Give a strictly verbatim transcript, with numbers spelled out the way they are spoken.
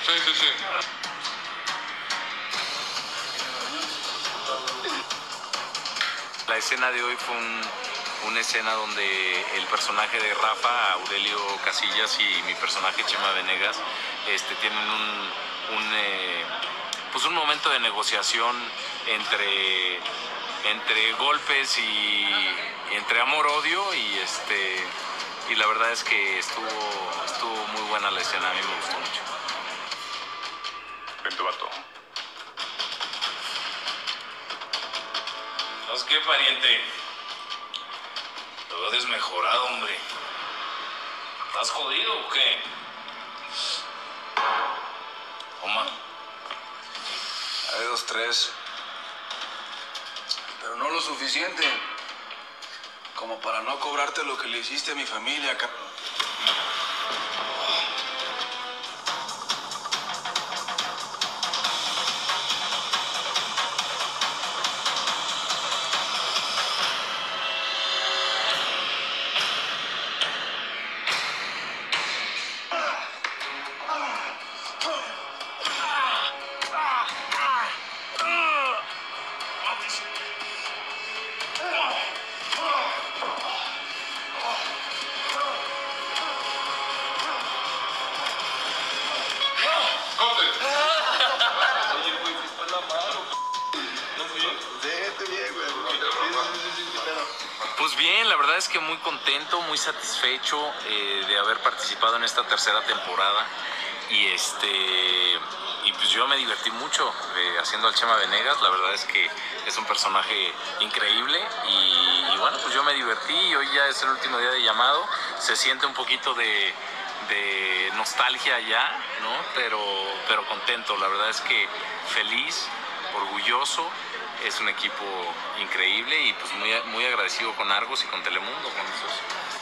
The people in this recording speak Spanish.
Sí, sí, sí. La escena de hoy fue un, una escena donde el personaje de Rafa, Aurelio Casillas, y mi personaje Chema Venegas este, tienen un, un, eh, pues un momento de negociación entre, entre golpes y entre amor-odio y, este, y la verdad es que estuvo, estuvo muy buena la escena, a mí me gustó mucho. Vente, vato. ¿Sabes qué, pariente? Lo veo desmejorado, hombre. ¿Estás jodido o qué? Toma. Hay dos, tres. Pero no lo suficiente como para no cobrarte lo que le hiciste a mi familia, cabrón. Pues bien, la verdad es que muy contento, muy satisfecho eh, de haber participado en esta tercera temporada y este y pues yo me divertí mucho eh, haciendo al Chema Venegas. La verdad es que es un personaje increíble y, y bueno, pues yo me divertí y hoy ya es el último día de llamado. Se siente un poquito de, de nostalgia ya, ¿no? Pero, pero contento, la verdad es que feliz, orgulloso. Es un equipo increíble y pues muy, muy agradecido con Argos y con Telemundo, con esos